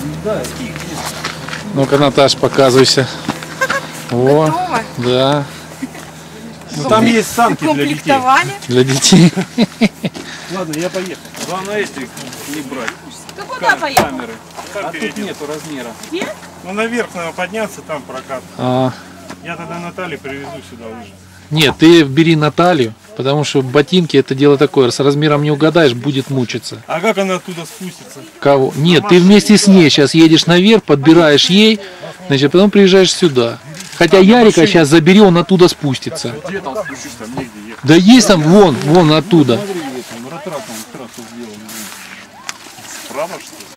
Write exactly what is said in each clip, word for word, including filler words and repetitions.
Ну-ка, Наташ, показывайся. О, Готово? да. Ну, там есть санки для детей. Для детей. Ладно, я поехал. Главное эти не брать. Ты куда поехал? Камеры. Там а тут нету размера. Где? Ну, наверх надо подняться, там прокат. А, Я тогда Наталье привезу сюда лыжи. нет, ты бери Наталью, потому что ботинки это дело такое. С размером не угадаешь, будет мучиться. А как она оттуда спустится? Кого? Нет, ты вместе с ней сейчас едешь наверх, подбираешь ей, значит, потом приезжаешь сюда. Хотя Ярика сейчас забери, он оттуда спустится. Где там спустишься? Там негде ехать. Да есть там, вон, вон оттуда. Смотри, где там ротрак, там трассу сделан. Справа, что ли?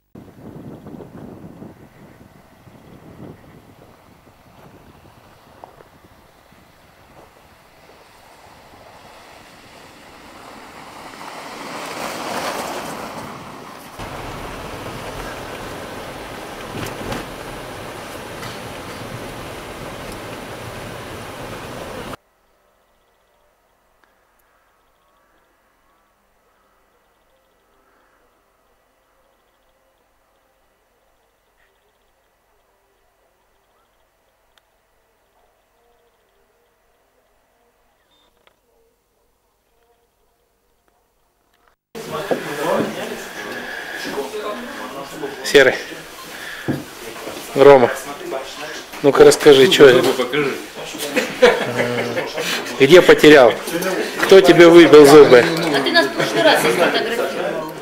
Серый. Рома. Ну-ка расскажи, что это? Покажи. Где потерял? Кто тебе выбил зубы? А ты нас в прошлый раз сфотографировал.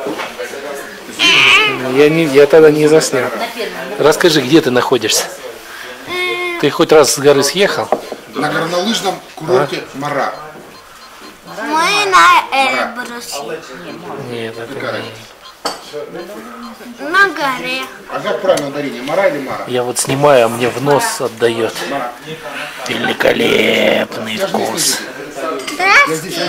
Я, не, я тогда не заснял. Расскажи, где ты находишься? Ты хоть раз с горы съехал? На горнолыжном курорте а? Мара. Мы на Эльбрусе. Нет, это не. На горе. А как правильно ударение? Мара или Мара? Я вот снимаю, а мне в нос отдает. Великолепный вкус. Здравствуйте.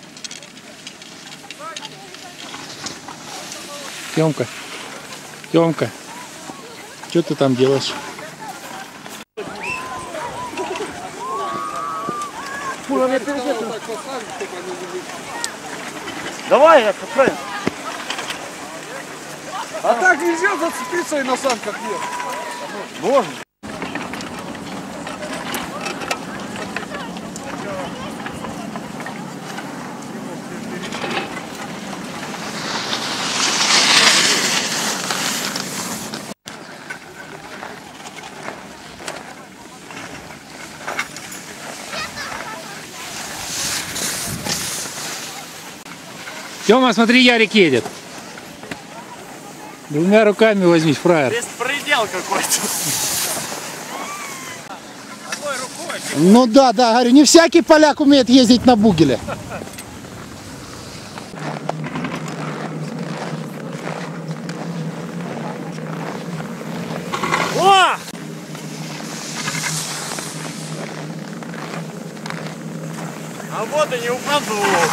Тёмка, Тёмка, что ты там делаешь? Давай, я подправим. А так нельзя зацепиться и на санках ехать. Можно. Тёма, смотри, Ярик едет. Двумя руками возьми, фраер. Беспредел какой-то. Ну да, да, говорю, не всякий поляк умеет ездить на бугеле. О! А вот и не упаду.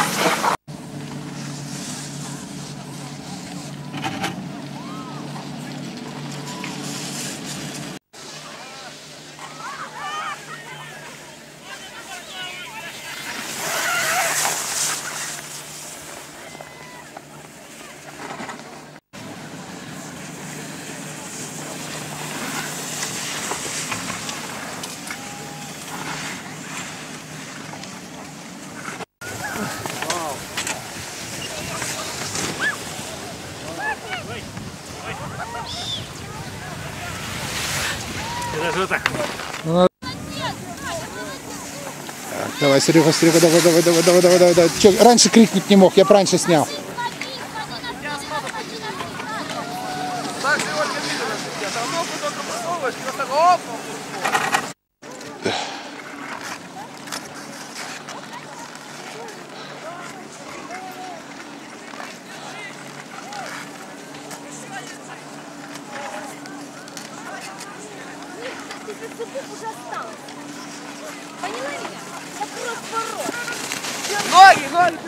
Это так. Давай, Серега, Серега, давай, давай, давай, давай, давай, давай, давай. Че, раньше крикнуть не мог, я бы раньше снял. Так сегодня видно, я там ногу только просовываешь, просто оп. Поняла меня? Вопрос ворот. Ноги, ноги.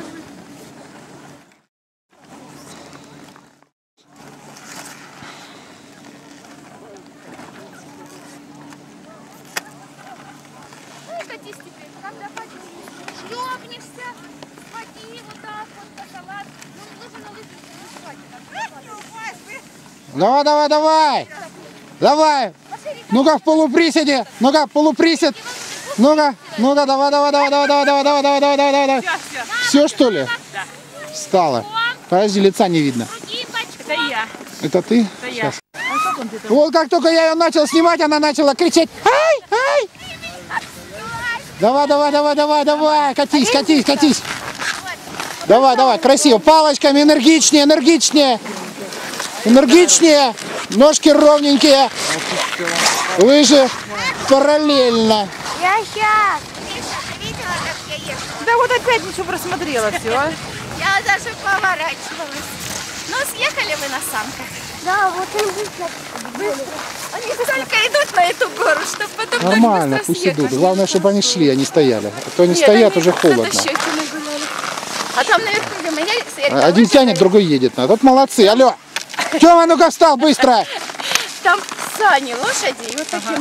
Выкатись теперь, когда шлепнешься, схвати вот так вот по салат. Ну, нужно на лыжи не хватит. Не упасть, Давай, давай, давай. Давай. Ну-ка в полуприседе. Ну-ка в полуприсед. Ну-ка, ну-ка, давай, давай, давай, давай, давай, давай, давай, давай, давай, давай, давай. Все, что ли? Встала. Подожди, лица не видно. Это я. Это ты? Это я. Сейчас. Вот как только я ее начал снимать, она начала кричать. Ай, ай. Давай, давай, давай, давай, давай. Катись, катись, катись. Давай, давай, красиво. Палочками энергичнее, энергичнее. Энергичнее. Ножки ровненькие. Лыжи параллельно. Я сейчас. Миша, ты видела, как я ехала? Да вот опять ничего просмотрела все. Я даже поворачивалась. Ну, съехали вы на санках. Да, вот он быстро. Они только идут на эту гору, чтобы потом Нормально, так быстро пусть съехать. идут. Главное, чтобы они шли, а не стояли. А то они Нет, стоят, они уже на холодно. Дощечиной гуляли. А там наверху, где мы ели, Один тянет, другой едет. А тут молодцы. Алло. Тёма, ну-ка встал, быстро. там сани, лошади, и вот такие.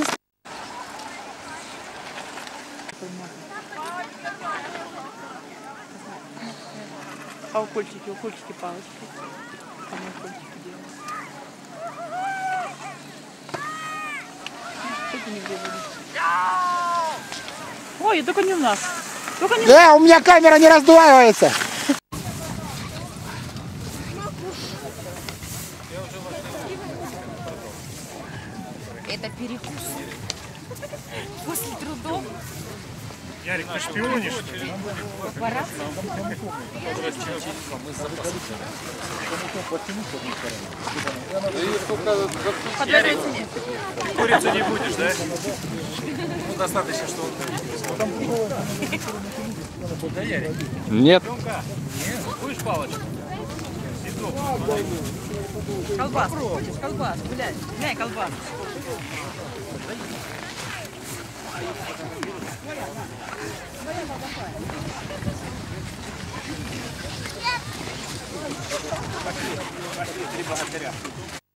А укольчики, укольчики, палочки. Там укольчики делают. Что-то нигде будет. Ой, только не у нас. Только не Э, у меня камера не раздваивается. Это перекус. После трудов. Ярик, ты шпионишь, что ли? Курицу не будешь, да? Ну, достаточно, что он... Да, Ярик? Нет. Будешь палочку? колбас. Хочешь колбас? Гуляй. Гуляй, колбас. Пошли, пошли, три богатыря.